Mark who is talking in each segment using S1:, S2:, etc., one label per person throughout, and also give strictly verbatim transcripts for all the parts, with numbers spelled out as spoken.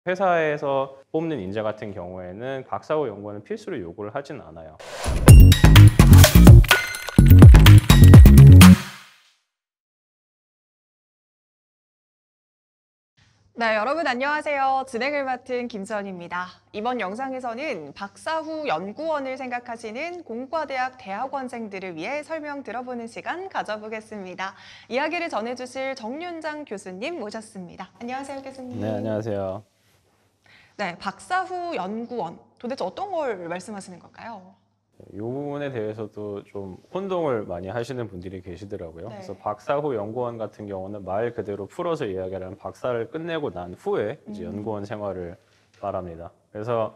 S1: 회사에서 뽑는 인재 같은 경우에는 박사 후 연구원을 필수로 요구를 하진 않아요.
S2: 네, 여러분 안녕하세요. 진행을 맡은 김수현입니다. 이번 영상에서는 박사 후 연구원을 생각하시는 공과대학 대학원생들을 위해 설명 들어보는 시간 가져보겠습니다. 이야기를 전해주실 정윤장 교수님 모셨습니다. 안녕하세요, 교수님.
S1: 네, 안녕하세요.
S2: 네, 박사 후 연구원. 도대체 어떤 걸 말씀하시는 걸까요?
S1: 이 부분에 대해서도 좀 혼동을 많이 하시는 분들이 계시더라고요.
S2: 네.
S1: 그래서 박사 후 연구원 같은 경우는 말 그대로 풀어서 이야기하면 박사를 끝내고 난 후에 이제
S2: 음.
S1: 연구원 생활을 말합니다. 그래서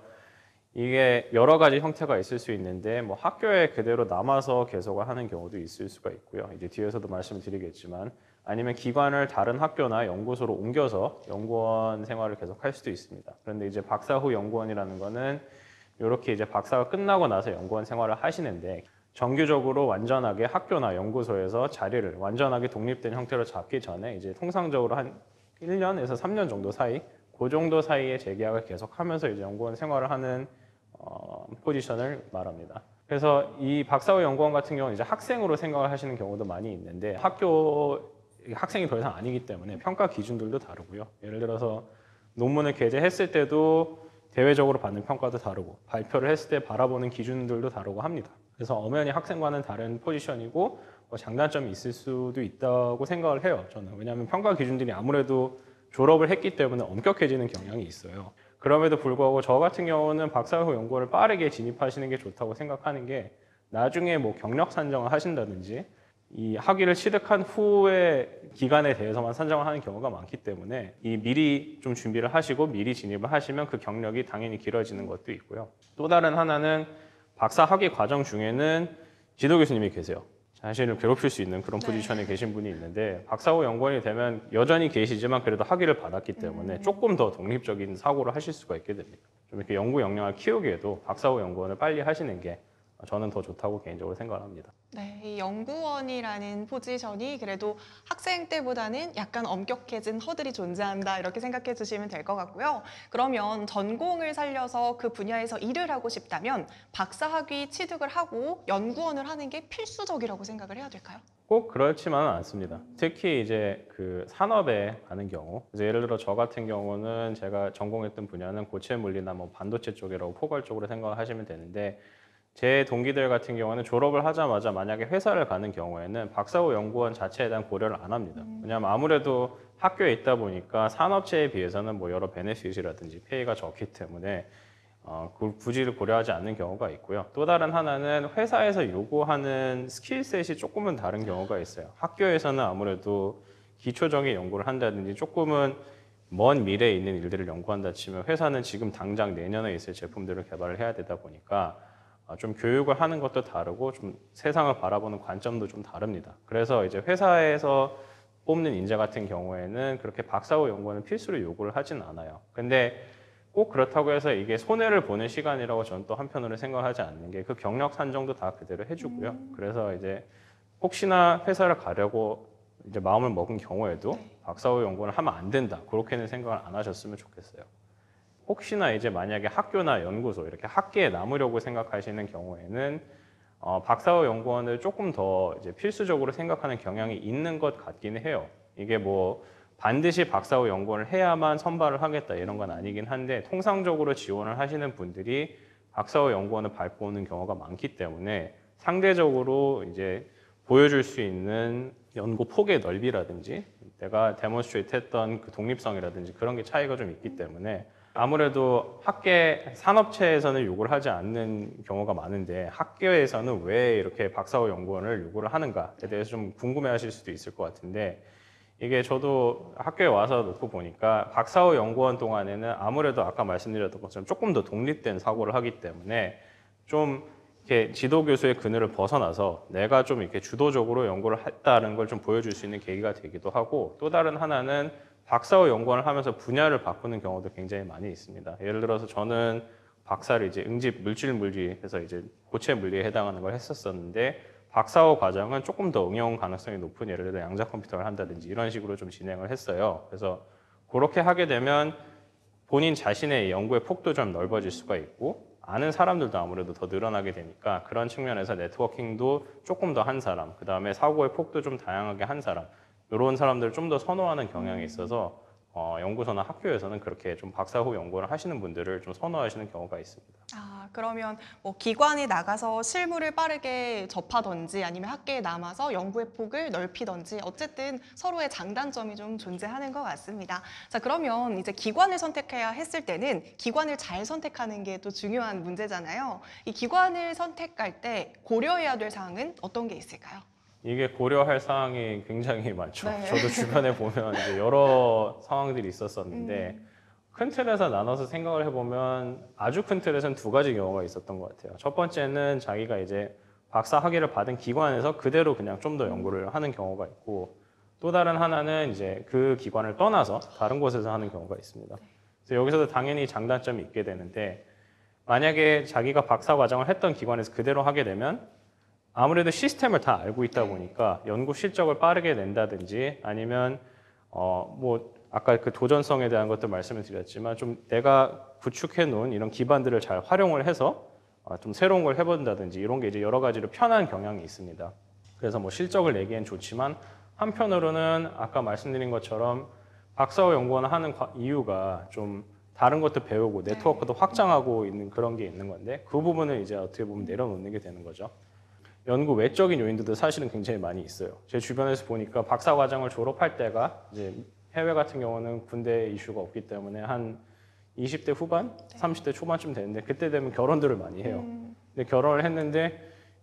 S1: 이게 여러 가지 형태가 있을 수 있는데 뭐 학교에 그대로 남아서 계속을 하는 경우도 있을 수가 있고요. 이제 뒤에서도 말씀드리겠지만 아니면 기관을 다른 학교나 연구소로 옮겨서 연구원 생활을 계속할 수도 있습니다. 그런데 이제 박사 후 연구원이라는 거는 이렇게 이제 박사가 끝나고 나서 연구원 생활을 하시는데 정규적으로 완전하게 학교나 연구소에서 자리를 완전하게 독립된 형태로 잡기 전에 이제 통상적으로 한 일 년에서 삼 년 정도 사이 그 정도 사이에 재계약을 계속하면서 이제 연구원 생활을 하는 어, 포지션을 말합니다. 그래서 이 박사 후 연구원 같은 경우는 이제 학생으로 생각을 하시는 경우도 많이 있는데 학교 학생이 더 이상 아니기 때문에 평가 기준들도 다르고요. 예를 들어서 논문을 게재했을 때도 대외적으로 받는 평가도 다르고 발표를 했을 때 바라보는 기준들도 다르고 합니다. 그래서 엄연히 학생과는 다른 포지션이고 뭐 장단점이 있을 수도 있다고 생각을 해요. 저는 왜냐하면 평가 기준들이 아무래도 졸업을 했기 때문에 엄격해지는 경향이 있어요. 그럼에도 불구하고 저 같은 경우는 박사 후 연구를 빠르게 진입하시는 게 좋다고 생각하는 게 나중에 뭐 경력 산정을 하신다든지 이 학위를 취득한 후의 기간에 대해서만 산정을 하는 경우가 많기 때문에 이 미리 좀 준비를 하시고 미리 진입을 하시면 그 경력이 당연히 길어지는 것도 있고요. 또 다른 하나는 박사 학위 과정 중에는 지도 교수님이 계세요. 자신을 괴롭힐 수 있는 그런 포지션에 계신 분이 있는데 박사 후 연구원이 되면 여전히 계시지만 그래도 학위를 받았기 때문에 조금 더 독립적인 사고를 하실 수가 있게 됩니다. 좀 이렇게 연구 역량을 키우기에도 박사 후 연구원을 빨리 하시는 게 저는 더 좋다고 개인적으로 생각을 합니다.
S2: 네, 이 연구원이라는 포지션이 그래도 학생 때보다는 약간 엄격해진 허들이 존재한다 이렇게 생각해 주시면 될 것 같고요. 그러면 전공을 살려서 그 분야에서 일을 하고 싶다면 박사 학위 취득을 하고 연구원을 하는 게 필수적이라고 생각을 해야 될까요?
S1: 꼭 그렇지만은 않습니다. 특히 이제 그 산업에 가는 경우, 이제 예를 들어 저 같은 경우는 제가 전공했던 분야는 고체 물리나 뭐 반도체 쪽이라고 포괄적으로 생각을 하시면 되는데 제 동기들 같은 경우는 졸업을 하자마자 만약에 회사를 가는 경우에는 박사 후 연구원 자체에 대한 고려를 안 합니다. 왜냐하면 아무래도 학교에 있다 보니까 산업체에 비해서는 뭐 여러 베네핏이라든지 페이가 적기 때문에 어, 그걸 굳이 고려하지 않는 경우가 있고요. 또 다른 하나는 회사에서 요구하는 스킬셋이 조금은 다른 경우가 있어요. 학교에서는 아무래도 기초적인 연구를 한다든지 조금은 먼 미래에 있는 일들을 연구한다 치면 회사는 지금 당장 내년에 있을 제품들을 개발을 해야 되다 보니까 좀 교육을 하는 것도 다르고 좀 세상을 바라보는 관점도 좀 다릅니다. 그래서 이제 회사에서 뽑는 인재 같은 경우에는 그렇게 박사 후 연구원은 필수로 요구를 하진 않아요. 근데 꼭 그렇다고 해서 이게 손해를 보는 시간이라고 저는 또 한편으로 생각하지 않는 게 그 경력 산정도 다 그대로 해주고요.
S2: 음.
S1: 그래서 이제 혹시나 회사를 가려고 이제 마음을 먹은 경우에도
S2: 네.
S1: 박사 후 연구원을 하면 안 된다. 그렇게는 생각을 안 하셨으면 좋겠어요. 혹시나 이제 만약에 학교나 연구소 이렇게 학계에 남으려고 생각하시는 경우에는 어, 박사 후 연구원을 조금 더 이제 필수적으로 생각하는 경향이 있는 것 같기는 해요. 이게 뭐 반드시 박사 후 연구원을 해야만 선발을 하겠다 이런 건 아니긴 한데 통상적으로 지원을 하시는 분들이 박사 후 연구원을 밟고 오는 경우가 많기 때문에 상대적으로 이제 보여줄 수 있는 연구 폭의 넓이라든지 내가 데몬스트레이트 했던 그 독립성이라든지 그런 게 차이가 좀 있기 때문에 아무래도 학계 산업체에서는 요구를 하지 않는 경우가 많은데 학교에서는 왜 이렇게 박사 후 연구원을 요구를 하는가에 대해서 좀 궁금해하실 수도 있을 것 같은데 이게 저도 학교에 와서 놓고 보니까 박사 후 연구원 동안에는 아무래도 아까 말씀드렸던 것처럼 조금 더 독립된 사고를 하기 때문에 좀 이렇게 지도 교수의 그늘을 벗어나서 내가 좀 이렇게 주도적으로 연구를 했다는 걸 좀 보여줄 수 있는 계기가 되기도 하고 또 다른 하나는 박사 후 연구원을 하면서 분야를 바꾸는 경우도 굉장히 많이 있습니다. 예를 들어서 저는 박사를 이제 응집 물질 물리해서 이제 고체 물리에 해당하는 걸 했었었는데 박사 후 과정은 조금 더 응용 가능성이 높은 예를 들어 양자 컴퓨터를 한다든지 이런 식으로 좀 진행을 했어요. 그래서 그렇게 하게 되면 본인 자신의 연구의 폭도 좀 넓어질 수가 있고 아는 사람들도 아무래도 더 늘어나게 되니까 그런 측면에서 네트워킹도 조금 더 한 사람, 그 다음에 사고의 폭도 좀 다양하게 한 사람, 이런 사람들을 좀 더 선호하는 경향이 있어서 어, 연구소나 학교에서는 그렇게 좀 박사 후 연구를 하시는 분들을 좀 선호하시는 경우가 있습니다.
S2: 아, 그러면 뭐 기관에 나가서 실무를 빠르게 접하던지 아니면 학계에 남아서 연구의 폭을 넓히던지 어쨌든 서로의 장단점이 좀 존재하는 것 같습니다. 자, 그러면 이제 기관을 선택해야 했을 때는 기관을 잘 선택하는 게 또 중요한 문제잖아요. 이 기관을 선택할 때 고려해야 될 사항은 어떤 게 있을까요?
S1: 이게 고려할 사항이 굉장히 많죠.
S2: 네.
S1: 저도 주변에 보면 이제 여러 상황들이 있었었는데
S2: 음.
S1: 큰 틀에서 나눠서 생각을 해보면 아주 큰 틀에서는 두 가지 경우가 있었던 것 같아요. 첫 번째는 자기가 이제 박사 학위를 받은 기관에서 그대로 그냥 좀 더 연구를 하는 경우가 있고 또 다른 하나는 이제 그 기관을 떠나서 다른 곳에서 하는 경우가 있습니다. 그래서 여기서도 당연히 장단점이 있게 되는데 만약에 자기가 박사 과정을 했던 기관에서 그대로 하게 되면 아무래도 시스템을 다 알고 있다 보니까 연구 실적을 빠르게 낸다든지 아니면 어 뭐 아까 그 도전성에 대한 것도 말씀을 드렸지만 좀 내가 구축해 놓은 이런 기반들을 잘 활용을 해서 어 좀 새로운 걸 해본다든지 이런 게 이제 여러 가지로 편한 경향이 있습니다. 그래서 뭐 실적을 내기엔 좋지만 한편으로는 아까 말씀드린 것처럼 박사후 연구원을 하는 이유가 좀 다른 것도 배우고 네트워크도 확장하고 있는 그런 게 있는 건데 그 부분을 이제 어떻게 보면 내려놓는 게 되는 거죠. 연구 외적인 요인들도 사실은 굉장히 많이 있어요. 제 주변에서 보니까 박사 과정을 졸업할 때가 이제 해외 같은 경우는 군대 이슈가 없기 때문에 한 이십 대 후반, 삼십 대 초반쯤 되는데 그때 되면 결혼들을 많이 해요.
S2: 음.
S1: 근데 결혼을 했는데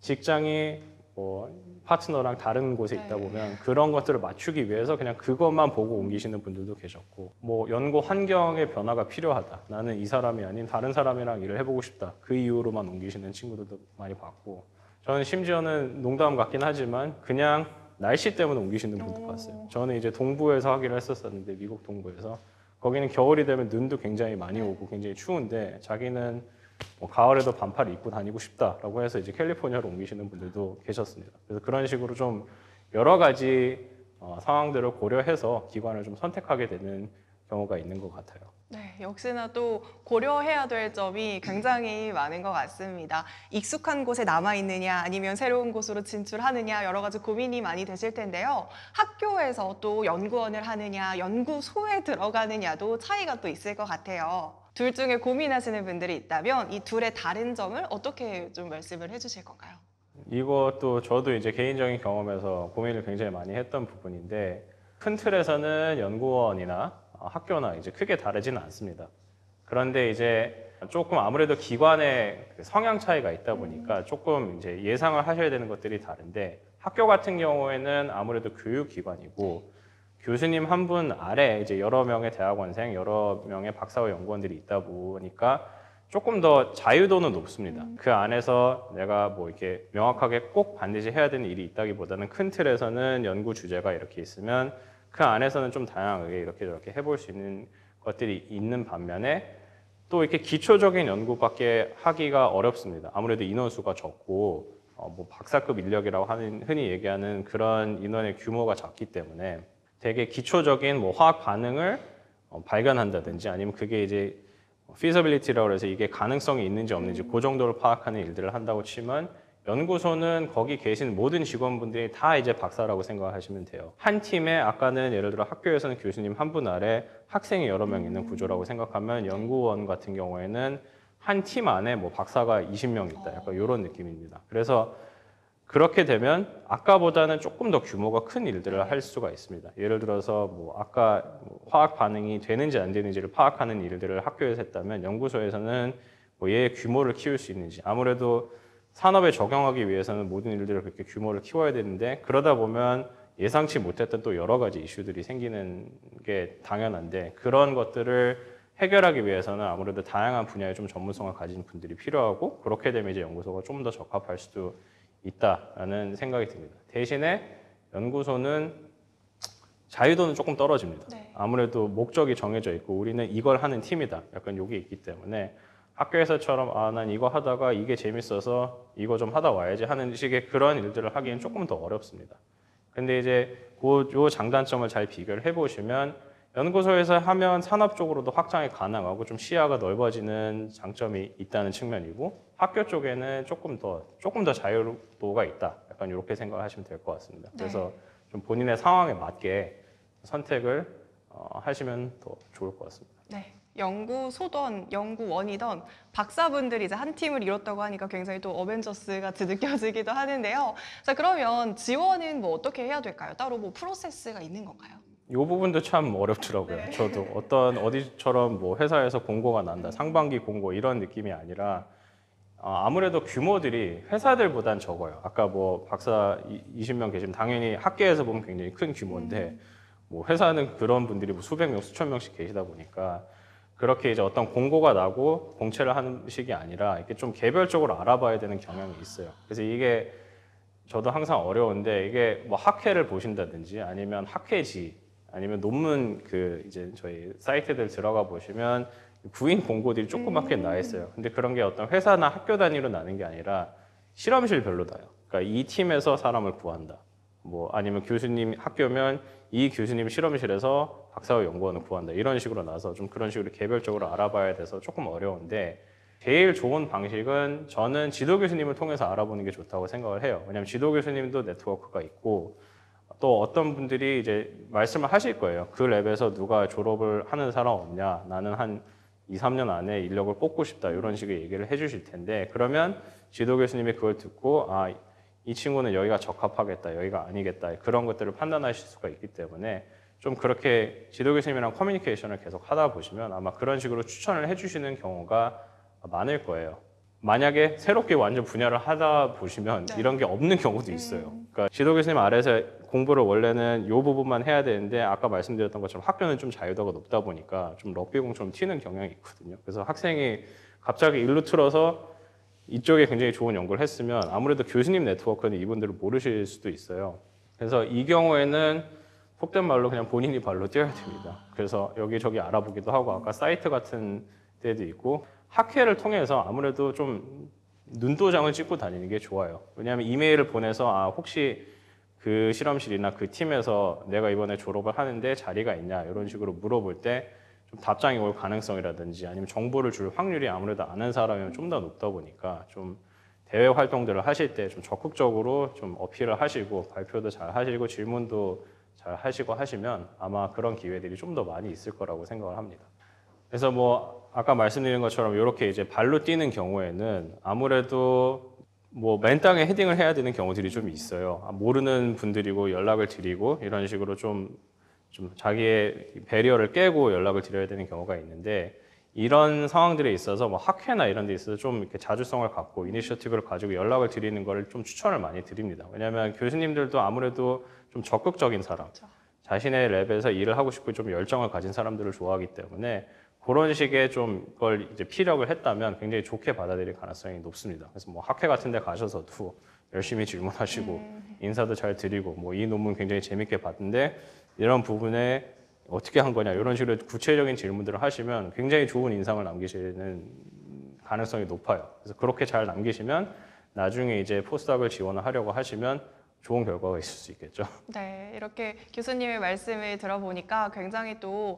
S1: 직장이 뭐 파트너랑 다른 곳에 있다
S2: 네.
S1: 보면 그런 것들을 맞추기 위해서 그냥 그것만 보고 옮기시는 분들도 계셨고 뭐 연구 환경의 변화가 필요하다. 나는 이 사람이 아닌 다른 사람이랑 일을 해보고 싶다. 그 이유로만 옮기시는 친구들도 많이 봤고 저는 심지어는 농담 같긴 하지만 그냥 날씨 때문에 옮기시는 분도 봤어요. 저는 이제 동부에서 하기로 했었었는데 미국 동부에서 거기는 겨울이 되면 눈도 굉장히 많이 오고 굉장히 추운데 자기는 뭐 가을에도 반팔 입고 다니고 싶다라고 해서 이제 캘리포니아로 옮기시는 분들도 계셨습니다. 그래서 그런 식으로 좀 여러 가지 어, 상황들을 고려해서 기관을 좀 선택하게 되는 경우가 있는 것 같아요.
S2: 네, 역시나 또 고려해야 될 점이 굉장히 많은 것 같습니다. 익숙한 곳에 남아있느냐 아니면 새로운 곳으로 진출하느냐 여러 가지 고민이 많이 되실 텐데요. 학교에서 또 연구원을 하느냐 연구소에 들어가느냐도 차이가 또 있을 것 같아요. 둘 중에 고민하시는 분들이 있다면 이 둘의 다른 점을 어떻게 좀 말씀을 해주실 건가요?
S1: 이것도 저도 이제 개인적인 경험에서 고민을 굉장히 많이 했던 부분인데 큰 틀에서는 연구원이나 학교나 이제 크게 다르지는 않습니다. 그런데 이제 조금 아무래도 기관의 성향 차이가 있다 보니까 조금 이제 예상을 하셔야 되는 것들이 다른데 학교 같은 경우에는 아무래도 교육기관이고 교수님 한 분 아래 이제 여러 명의 대학원생, 여러 명의 박사후 연구원들이 있다 보니까 조금 더 자유도는 높습니다. 그 안에서 내가 뭐 이렇게 명확하게 꼭 반드시 해야 되는 일이 있다기보다는 큰 틀에서는 연구 주제가 이렇게 있으면 그 안에서는 좀 다양하게 이렇게 저렇게 해볼 수 있는 것들이 있는 반면에 또 이렇게 기초적인 연구밖에 하기가 어렵습니다. 아무래도 인원수가 적고 어 뭐 박사급 인력이라고 하는 흔히 얘기하는 그런 인원의 규모가 작기 때문에 되게 기초적인 뭐 화학 반응을 어 발견한다든지 아니면 그게 이제 feasibility라고 해서 이게 가능성이 있는지 없는지 그 정도를 파악하는 일들을 한다고 치면 연구소는 거기 계신 모든 직원분들이 다 이제 박사라고 생각하시면 돼요. 한 팀에 아까는 예를 들어 학교에서는 교수님 한 분 아래 학생이 여러 명 있는 구조라고 생각하면 연구원 같은 경우에는 한 팀 안에 뭐 박사가 이십 명 있다. 약간 이런 느낌입니다. 그래서 그렇게 되면 아까보다는 조금 더 규모가 큰 일들을 할 수가 있습니다. 예를 들어서 뭐 아까 화학 반응이 되는지 안 되는지를 파악하는 일들을 학교에서 했다면 연구소에서는 뭐 얘의 규모를 키울 수 있는지 아무래도 산업에 적용하기 위해서는 모든 일들을 그렇게 규모를 키워야 되는데 그러다 보면 예상치 못했던 또 여러 가지 이슈들이 생기는 게 당연한데 그런 것들을 해결하기 위해서는 아무래도 다양한 분야에 좀 전문성을 가진 분들이 필요하고 그렇게 되면 이제 연구소가 좀 더 적합할 수도 있다라는 생각이 듭니다. 대신에 연구소는 자유도는 조금 떨어집니다.
S2: 네.
S1: 아무래도 목적이 정해져 있고 우리는 이걸 하는 팀이다. 약간 이게 있기 때문에 학교에서처럼 아, 난 이거 하다가 이게 재밌어서 이거 좀 하다 와야지 하는 식의 그런 일들을 하기엔 조금 더 어렵습니다. 근데 이제 그 요 장단점을 잘 비교를 해보시면 연구소에서 하면 산업 쪽으로도 확장이 가능하고 좀 시야가 넓어지는 장점이 있다는 측면이고 학교 쪽에는 조금 더 조금 더 자유도가 있다. 약간 이렇게 생각하시면 될 것 같습니다.
S2: 네.
S1: 그래서 좀 본인의 상황에 맞게 선택을 어, 하시면 더 좋을 것 같습니다.
S2: 네. 연구소던 연구원이던 박사분들이 이제 한 팀을 이뤘다고 하니까 굉장히 또 어벤져스 같이 느껴지기도 하는데요. 자, 그러면 지원은 뭐 어떻게 해야 될까요? 따로 뭐 프로세스가 있는 건가요?
S1: 이 부분도 참 어렵더라고요.
S2: 네.
S1: 저도 어떤 어디처럼 뭐 회사에서 공고가 난다, 상반기 공고 이런 느낌이 아니라 어, 아무래도 규모들이 회사들보단 적어요. 아까 뭐 박사 이십 명 계시면 당연히 학계에서 보면 굉장히 큰 규모인데 뭐 회사는 그런 분들이 뭐 수백 명, 수천 명씩 계시다 보니까 그렇게 이제 어떤 공고가 나고 공채를 하는 식이 아니라 이렇게 좀 개별적으로 알아봐야 되는 경향이 있어요. 그래서 이게 저도 항상 어려운데 이게 뭐 학회를 보신다든지 아니면 학회지 아니면 논문 그 이제 저희 사이트들 들어가 보시면 구인 공고들이 조그맣게 나 있어요. 근데 그런 게 어떤 회사나 학교 단위로 나는 게 아니라 실험실별로 나요. 그러니까 이 팀에서 사람을 구한다. 뭐 아니면 교수님 학교면 이 교수님 실험실에서 박사와 연구원을 구한다. 이런 식으로 나서 좀 그런 식으로 개별적으로 알아봐야 돼서 조금 어려운데 제일 좋은 방식은 저는 지도 교수님을 통해서 알아보는 게 좋다고 생각을 해요. 왜냐하면 지도 교수님도 네트워크가 있고 또 어떤 분들이 이제 말씀을 하실 거예요. 그 랩에서 누가 졸업을 하는 사람 없냐? 나는 한 이, 삼 년 안에 인력을 뽑고 싶다. 이런 식의 얘기를 해 주실 텐데 그러면 지도 교수님이 그걸 듣고 아, 이 친구는 여기가 적합하겠다. 여기가 아니겠다. 그런 것들을 판단하실 수가 있기 때문에 좀 그렇게 지도 교수님이랑 커뮤니케이션을 계속 하다 보시면 아마 그런 식으로 추천을 해 주시는 경우가 많을 거예요. 만약에 새롭게 완전 분야를 하다 보시면
S2: 네.
S1: 이런 게 없는 경우도 있어요.
S2: 음.
S1: 그러니까 지도 교수님 아래에서 공부를 원래는 이 부분만 해야 되는데 아까 말씀드렸던 것처럼 학교는 좀 자유도가 높다 보니까 좀 럭비공처럼 튀는 경향이 있거든요. 그래서 학생이 갑자기 일로 틀어서 이쪽에 굉장히 좋은 연구를 했으면 아무래도 교수님 네트워크는 이분들을 모르실 수도 있어요. 그래서 이 경우에는 속된 말로 그냥 본인이 발로 뛰어야 됩니다. 그래서 여기저기 알아보기도 하고 아까 사이트 같은 데도 있고 학회를 통해서 아무래도 좀 눈도장을 찍고 다니는 게 좋아요. 왜냐하면 이메일을 보내서 아 혹시 그 실험실이나 그 팀에서 내가 이번에 졸업을 하는데 자리가 있냐 이런 식으로 물어볼 때 좀 답장이 올 가능성이라든지 아니면 정보를 줄 확률이 아무래도 아는 사람이면 좀 더 높다 보니까 좀 대외 활동들을 하실 때 좀 적극적으로 좀 어필을 하시고 발표도 잘 하시고 질문도 잘 하시고 하시면 아마 그런 기회들이 좀 더 많이 있을 거라고 생각을 합니다. 그래서 뭐 아까 말씀드린 것처럼 이렇게 이제 발로 뛰는 경우에는 아무래도 뭐 맨땅에 헤딩을 해야 되는 경우들이 좀 있어요. 모르는 분들이고 연락을 드리고 이런 식으로 좀, 좀 자기의 배리어를 깨고 연락을 드려야 되는 경우가 있는데 이런 상황들에 있어서 뭐 학회나 이런 데 있어서 좀 이렇게 자주성을 갖고 이니셔티브를 가지고 연락을 드리는 거를 좀 추천을 많이 드립니다. 왜냐하면 교수님들도 아무래도 좀 적극적인 사람,
S2: 그렇죠.
S1: 자신의 랩에서 일을 하고 싶고 좀 열정을 가진 사람들을 좋아하기 때문에 그런 식의 좀 걸 이제 피력을 했다면 굉장히 좋게 받아들일 가능성이 높습니다. 그래서 뭐 학회 같은 데 가셔서도 열심히 질문하시고
S2: 음.
S1: 인사도 잘 드리고 뭐 이 논문 굉장히 재밌게 봤는데 이런 부분에 어떻게 한 거냐 이런 식으로 구체적인 질문들을 하시면 굉장히 좋은 인상을 남기시는 가능성이 높아요. 그래서 그렇게 잘 남기시면 나중에 이제 포스닥을 지원을 하려고 하시면 좋은 결과가 있을 수 있겠죠.
S2: 네, 이렇게 교수님의 말씀을 들어보니까 굉장히 또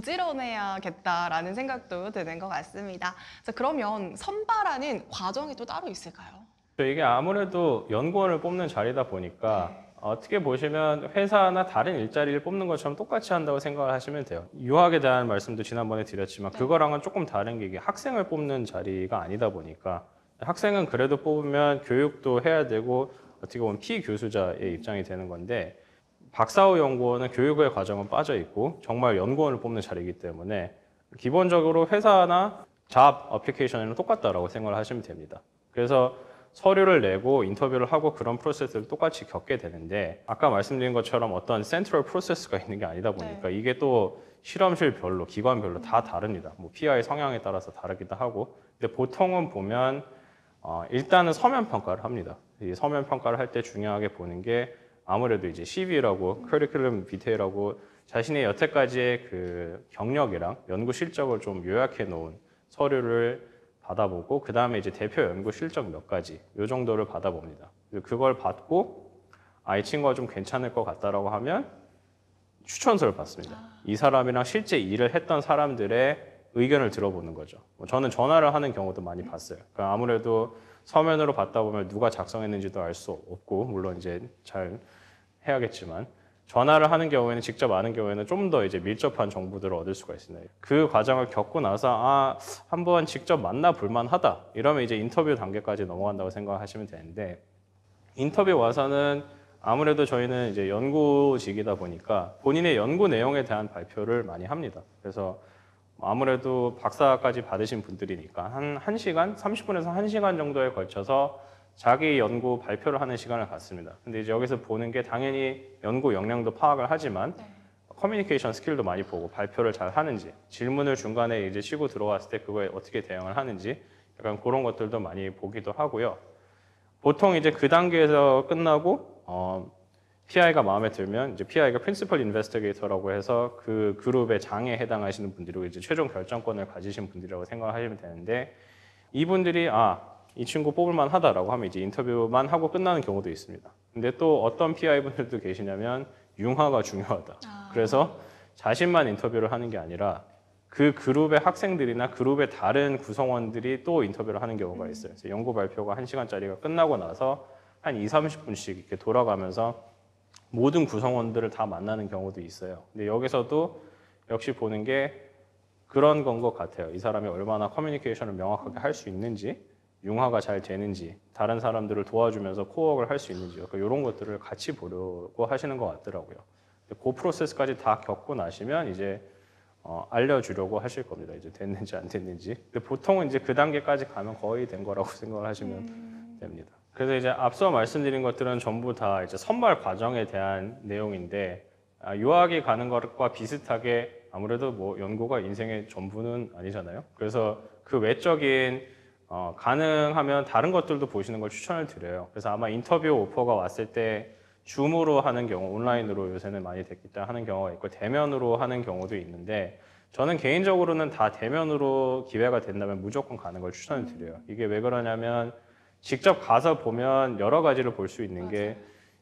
S2: 부지런해야겠다라는 생각도 드는 것 같습니다. 자, 그러면 선발하는 과정이 또 따로 있을까요?
S1: 이게 아무래도 연구원을 뽑는 자리다 보니까
S2: 네.
S1: 어떻게 보시면 회사나 다른 일자리를 뽑는 것처럼 똑같이 한다고 생각을 하시면 돼요. 유학에 대한 말씀도 지난번에 드렸지만
S2: 네.
S1: 그거랑은 조금 다른 게 이게 학생을 뽑는 자리가 아니다 보니까 학생은 그래도 뽑으면 교육도 해야 되고 어떻게 보면 피교수자의 입장이 되는 건데 박사후 연구원은 교육의 과정은 빠져 있고 정말 연구원을 뽑는 자리이기 때문에 기본적으로 회사나 잡 어플리케이션에는 똑같다라고 생각을 하시면 됩니다. 그래서 서류를 내고 인터뷰를 하고 그런 프로세스를 똑같이 겪게 되는데 아까 말씀드린 것처럼 어떤 센트럴 프로세스가 있는 게 아니다 보니까
S2: 네.
S1: 이게 또 실험실별로 기관별로 다 다릅니다. 뭐 피아이 성향에 따라서 다르기도 하고 근데 보통은 보면 어, 일단은 서면 평가를 합니다. 이 서면 평가를 할 때 중요하게 보는 게 아무래도 이제 씨비라고 커리큘럼 비테이라고 자신의 여태까지의 그 경력이랑 연구 실적을 좀 요약해 놓은 서류를 받아보고 그 다음에 이제 대표 연구 실적 몇 가지 이 정도를 받아봅니다. 그걸 받고 아, 이 친구가 좀 괜찮을 것 같다라고 하면 추천서를 받습니다. 이 사람이랑 실제 일을 했던 사람들의 의견을 들어보는 거죠. 뭐 저는 전화를 하는 경우도 많이 봤어요. 그러니까 아무래도 서면으로 받다 보면 누가 작성했는지도 알 수 없고, 물론 이제 잘 해야겠지만, 전화를 하는 경우에는, 직접 아는 경우에는 좀 더 이제 밀접한 정보들을 얻을 수가 있습니다. 그 과정을 겪고 나서 아, 한번 직접 만나 볼 만하다. 이러면 이제 인터뷰 단계까지 넘어간다고 생각하시면 되는데, 인터뷰 와서는 아무래도 저희는 이제 연구직이다 보니까 본인의 연구 내용에 대한 발표를 많이 합니다. 그래서 아무래도 박사까지 받으신 분들이니까 한 1시간, 삼십 분에서 한 시간 정도에 걸쳐서 자기 연구 발표를 하는 시간을 갖습니다. 근데 이제 여기서 보는 게 당연히 연구 역량도 파악을 하지만
S2: 네.
S1: 커뮤니케이션 스킬도 많이 보고 발표를 잘 하는지, 질문을 중간에 이제 치고 들어왔을 때 그거에 어떻게 대응을 하는지 약간 그런 것들도 많이 보기도 하고요. 보통 이제 그 단계에서 끝나고 어, 피아이가 마음에 들면 이제 피아이가 프린시플 인베스티게이터라고 해서 그 그룹의 장에 해당하시는 분들이고 이제 최종 결정권을 가지신 분들이라고 생각하시면 되는데, 이분들이 아, 이 친구 뽑을만 하다라고 하면 이제 인터뷰만 하고 끝나는 경우도 있습니다. 근데 또 어떤 피아이 분들도 계시냐면 융화가 중요하다.
S2: 아.
S1: 그래서 자신만 인터뷰를 하는 게 아니라 그 그룹의 학생들이나 그룹의 다른 구성원들이 또 인터뷰를 하는 경우가 있어요. 그래서 연구 발표가 한 시간짜리가 끝나고 나서 한 이삼십 분씩 이렇게 돌아가면서 모든 구성원들을 다 만나는 경우도 있어요. 근데 여기서도 역시 보는 게 그런 건 것 같아요. 이 사람이 얼마나 커뮤니케이션을 명확하게 할 수 있는지, 융화가 잘 되는지, 다른 사람들을 도와주면서 코어를 할 수 있는지, 그러니까 이런 것들을 같이 보려고 하시는 것 같더라고요. 그 프로세스까지 다 겪고 나시면 이제 어, 알려주려고 하실 겁니다. 이제 됐는지 안 됐는지. 근데 보통은 이제 그 단계까지 가면 거의 된 거라고 생각을 하시면
S2: 음.
S1: 됩니다. 그래서 이제 앞서 말씀드린 것들은 전부 다 이제 선발 과정에 대한 내용인데, 아, 유학이 가는 것과 비슷하게 아무래도 뭐 연구가 인생의 전부는 아니잖아요. 그래서 그 외적인 어, 가능하면 다른 것들도 보시는 걸 추천을 드려요. 그래서 아마 인터뷰 오퍼가 왔을 때 줌으로 하는 경우, 온라인으로 요새는 많이 됐기 때문에 하는 경우가 있고 대면으로 하는 경우도 있는데, 저는 개인적으로는 다 대면으로 기회가 된다면 무조건 가는 걸 추천을 드려요. 이게 왜 그러냐면 직접 가서 보면 여러 가지를 볼 수 있는 게,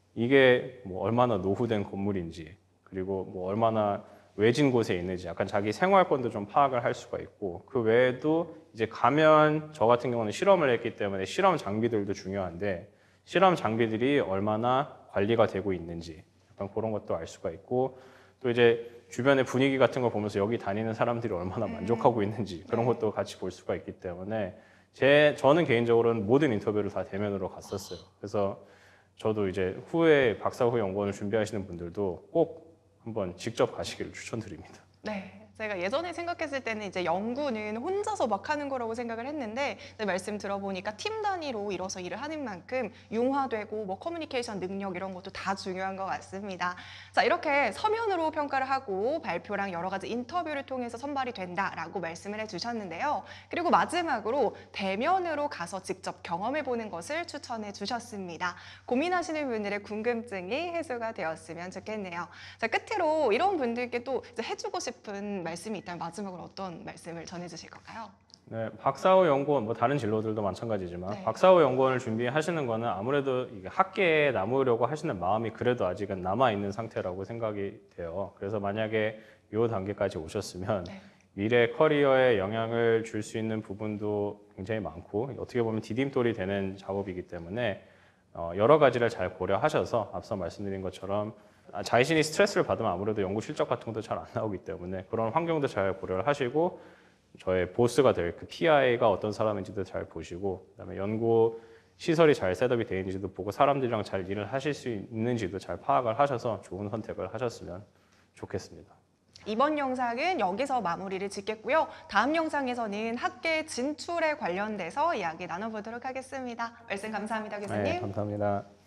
S1: 이게 뭐 얼마나 노후된 건물인지, 그리고 뭐 얼마나 외진 곳에 있는지 약간 자기 생활권도 좀 파악을 할 수가 있고, 그 외에도 이제 가면 저 같은 경우는 실험을 했기 때문에 실험 장비들도 중요한데 실험 장비들이 얼마나 관리가 되고 있는지 약간 그런 것도 알 수가 있고, 또 이제 주변의 분위기 같은 걸 보면서 여기 다니는 사람들이 얼마나 만족하고 있는지 그런 것도 같이 볼 수가 있기 때문에 제 저는 개인적으로는 모든 인터뷰를 다 대면으로 갔었어요. 그래서 저도 이제 후에 박사 후 연구원을 준비하시는 분들도 꼭 한번 직접 가시기를 추천드립니다.
S2: 네. 제가 예전에 생각했을 때는 이제 연구는 혼자서 막 하는 거라고 생각을 했는데, 네, 말씀 들어보니까 팀 단위로 이뤄서 일을 하는 만큼 융화되고 뭐 커뮤니케이션 능력 이런 것도 다 중요한 것 같습니다. 자, 이렇게 서면으로 평가를 하고 발표랑 여러 가지 인터뷰를 통해서 선발이 된다라고 말씀을 해주셨는데요. 그리고 마지막으로 대면으로 가서 직접 경험해보는 것을 추천해 주셨습니다. 고민하시는 분들의 궁금증이 해소가 되었으면 좋겠네요. 자, 끝으로 이런 분들께 또 이제 해주고 싶은 말씀이 있다면 마지막으로 어떤 말씀을 전해주실 건가요?
S1: 네, 박사 후 연구원, 뭐 다른 진로들도 마찬가지지만
S2: 네.
S1: 박사 후 연구원을 준비하시는 거는 아무래도 이게 학계에 남으려고 하시는 마음이 그래도 아직은 남아있는 상태라고 생각이 돼요. 그래서 만약에 이 단계까지 오셨으면
S2: 네.
S1: 미래 커리어에 영향을 줄 수 있는 부분도 굉장히 많고, 어떻게 보면 디딤돌이 되는 작업이기 때문에 어, 여러 가지를 잘 고려하셔서 앞서 말씀드린 것처럼 자신이 스트레스를 받으면 아무래도 연구 실적 같은 것도 잘 안 나오기 때문에 그런 환경도 잘 고려를 하시고, 저의 보스가 될 그 피아이가 어떤 사람인지도 잘 보시고, 그다음에 연구 시설이 잘 셋업이 되어 있는지도 보고 사람들이랑 잘 일을 하실 수 있는지도 잘 파악을 하셔서 좋은 선택을 하셨으면 좋겠습니다.
S2: 이번 영상은 여기서 마무리를 짓겠고요. 다음 영상에서는 학계 진출에 관련돼서 이야기 나눠보도록 하겠습니다. 말씀 감사합니다, 교수님.
S1: 네, 감사합니다.